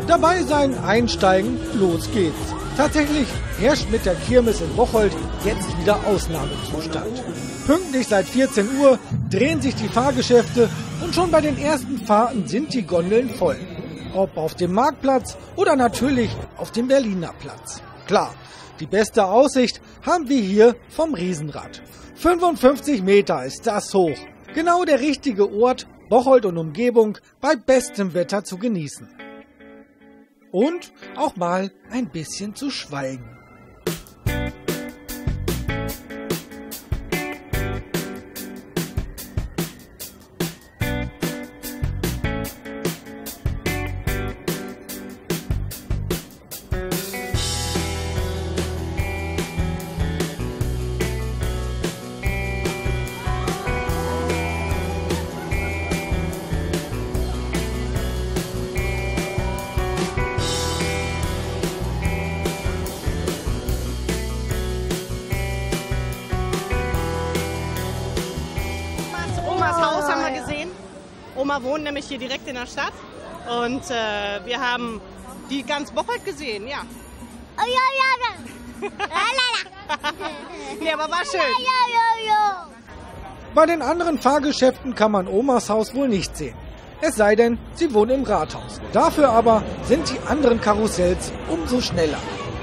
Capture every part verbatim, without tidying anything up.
Dabei sein, einsteigen, los geht's. Tatsächlich herrscht mit der Kirmes in Bocholt jetzt wieder Ausnahmezustand. Pünktlich seit vierzehn Uhr drehen sich die Fahrgeschäfte und schon bei den ersten Fahrten sind die Gondeln voll. Ob auf dem Marktplatz oder natürlich auf dem Berliner Platz. Klar, die beste Aussicht haben wir hier vom Riesenrad. fünfundfünfzig Meter ist das hoch. Genau der richtige Ort, Bocholt und Umgebung bei bestem Wetter zu genießen. Und auch mal ein bisschen zu schweigen. Omas Haus haben wir gesehen. Oma wohnt nämlich hier direkt in der Stadt. Und äh, wir haben die ganz Bocholt gesehen, ja. Oh, ja, ja, ja. Nee, aber war schön. Ja, ja, ja. Bei den anderen Fahrgeschäften kann man Omas Haus wohl nicht sehen. Es sei denn, sie wohnen im Rathaus. Dafür aber sind die anderen Karussells umso schneller.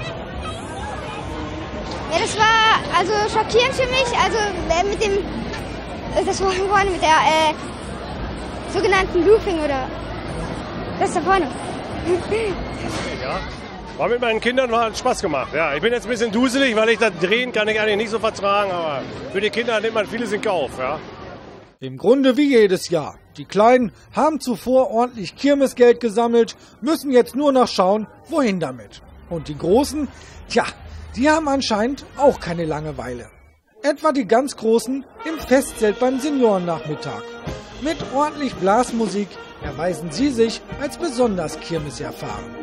Ja, das war also schockierend für mich. Also äh, mit dem, äh, das war vorne mit der äh, sogenannten Looping oder das da vorne. Ja, war mit meinen Kindern, hat Spaß gemacht. Ja, ich bin jetzt ein bisschen duselig, weil ich das Drehen kann ich eigentlich nicht so vertragen, aber für die Kinder nimmt man vieles in Kauf. Ja. Im Grunde wie jedes Jahr. Die Kleinen haben zuvor ordentlich Kirmesgeld gesammelt, müssen jetzt nur noch schauen, wohin damit. Und die Großen, tja, die haben anscheinend auch keine Langeweile. Etwa die ganz Großen im Festzelt beim Seniorennachmittag. Mit ordentlich Blasmusik erweisen sie sich als besonders kirmeserfahren.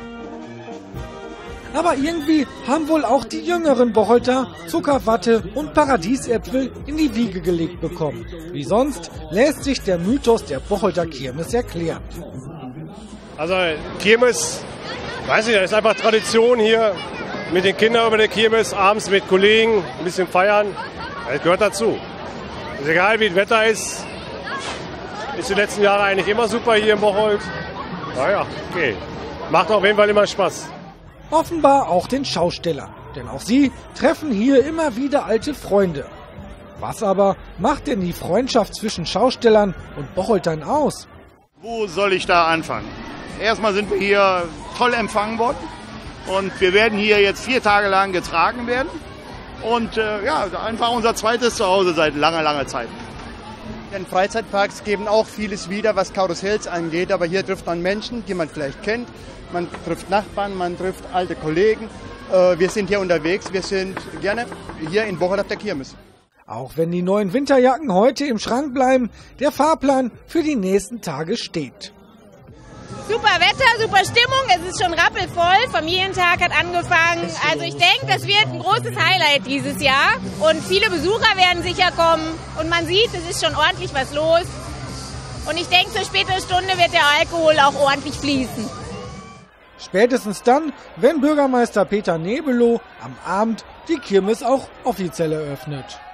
Aber irgendwie haben wohl auch die jüngeren Bocholter Zuckerwatte und Paradiesäpfel in die Wiege gelegt bekommen. Wie sonst lässt sich der Mythos der Bocholter Kirmes erklären. Also Kirmes, weiß ich nicht, ist einfach Tradition hier mit den Kindern über der Kirmes, abends mit Kollegen ein bisschen feiern. Das gehört dazu. Ist egal wie das Wetter ist, ist die letzten Jahre eigentlich immer super hier in Bocholt. Naja, okay. Macht auf jeden Fall immer Spaß. Offenbar auch den Schaustellern, denn auch sie treffen hier immer wieder alte Freunde. Was aber macht denn die Freundschaft zwischen Schaustellern und Bocholtern aus? Wo soll ich da anfangen? Erstmal sind wir hier toll empfangen worden und wir werden hier jetzt vier Tage lang getragen werden und äh, ja, einfach unser zweites Zuhause seit langer, langer Zeit. In Freizeitparks geben auch vieles wieder, was Karussells angeht, aber hier trifft man Menschen, die man vielleicht kennt. Man trifft Nachbarn, man trifft alte Kollegen. Wir sind hier unterwegs, wir sind gerne hier in Bocholt auf der Kirmes. Auch wenn die neuen Winterjacken heute im Schrank bleiben, der Fahrplan für die nächsten Tage steht. Super Wetter, super Stimmung, es ist schon rappelvoll, Familientag hat angefangen. Also ich denke, das wird ein großes Highlight dieses Jahr und viele Besucher werden sicher kommen und man sieht, es ist schon ordentlich was los. Und ich denke, zur späteren Stunde wird der Alkohol auch ordentlich fließen. Spätestens dann, wenn Bürgermeister Peter Nebelow am Abend die Kirmes auch offiziell eröffnet.